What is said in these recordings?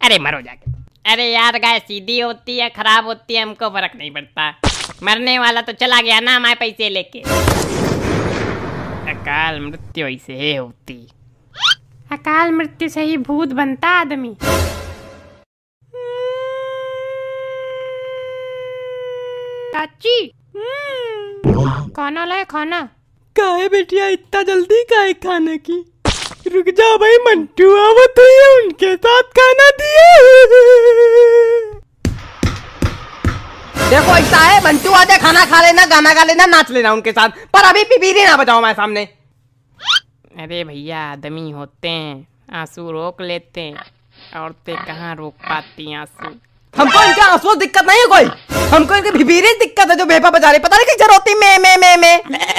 अरे मरो जाके। अरे यार गाय सीधी होती है खराब होती है हमको फर्क नहीं पड़ता, मरने वाला तो चला गया ना हमारे पैसे लेके। अकाल मृत्यु ऐसे ही होती, अकाल मृत्यु से ही भूत बनता आदमी। चाची खाना लाए खाना। काहे बेटिया इतना जल्दी काहे खाने की? रुक जा भाई मंटू आवत तो ये उनके साथ खाना दिए। देखो ऐसा है मंटू आते खाना खा लेना गाना गा लेना नाच लेना उनके साथ, पर अभी पिपीरी ना बजाओ हमारे सामने। अरे भैया आदमी होते हैं आंसू रोक लेते हैं, औरतें कहाँ रोक पाती आंसू। हमको इनके आंसू दिक्कत नहीं है कोई, हमको इनके भिबीरी दिक्कत है जो भेपा बजा रहे, पता नहीं किस जरूरत होती मैं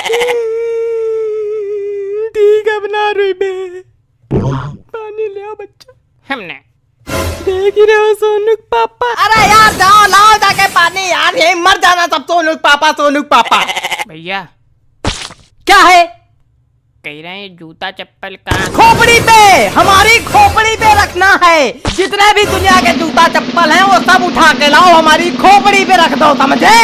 ठीक है बना रही बे, पानी ले आओ बच्चा। हमने देख ही रहे हो सोनू पापा। अरे यार जाओ लाओ जाके पानी यार, यही मर जाना सब सोनू पापा। भैया क्या है? कह रहे हैं जूता चप्पल कहाँ? खोपड़ी पे, हमारी खोपड़ी पे रखना है। जितने भी दुनिया के जूता चप्पल हैं वो सब उठा के लाओ, हमारी खोपड़ी पे रख दो, समझे?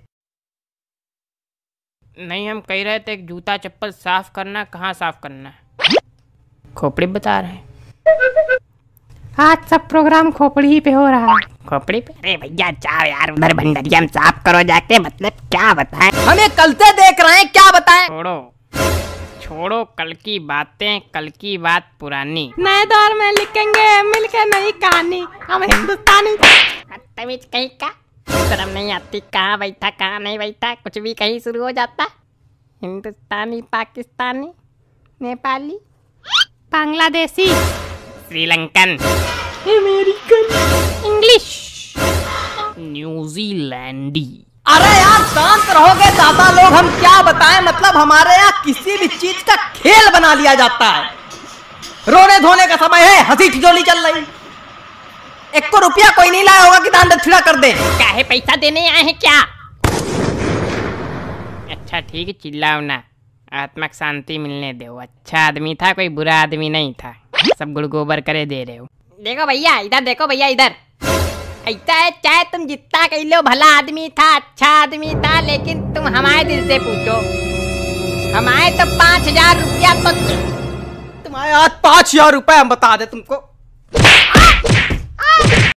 नहीं हम कह रहे थे जूता चप्पल साफ करना, कहाँ साफ करना है? खोपड़ी बता रहे हैं। आज सब प्रोग्राम खोपड़ी ही पे हो रहा है। खोपड़ी पे? अरे भैया जाओ यार उधर भंडरिया में साफ करो जाके, मतलब क्या बताएं? हमें कल से देख रहे हैं, क्या बताएं? छोड़ो कल की बातें, कल की बात पुरानी। नए दौर में लिखेंगे मिलकर नई कहानी, हम हिंदुस्तानी। बदतमीज कहीं का, शर्म नहीं आती? कहाँ बैठा कहाँ नहीं बैठा, कुछ भी कहीं शुरू हो जाता। हिंदुस्तानी, पाकिस्तानी, नेपाली, बांग्लादेशी, श्रीलंकन, अमेरिकन, इंग्लिश, न्यूजीलैंडी। अरे यार शांत रहोगे ज्यादा लोग, हम क्या बताएं? मतलब हमारे यहाँ किसी भी चीज का खेल बना लिया जाता है। रोने धोने का समय है, हंसी ठिठोली चल रही, 1 रुपया कोई नहीं लाया होगा कि दान दक्षिणा कर दे। काहे पैसा देने आए हैं क्या? अच्छा ठीक है चिल्लाओ ना, आत्मा को शांति मिलने दो। अच्छा आदमी था, कोई बुरा आदमी नहीं था, सब गुड़ गोबर करे दे रहे हो। देखो भैया इधर देखो, भैया इधर ऐसा है, चाहे तुम जितना कह लो भला आदमी था, अच्छा आदमी था, लेकिन तुम हमारे दिल से पूछो, हमारे तो 5000 रुपया तो तुम्हारे आज 5000 रुपए हम बता दे तुमको।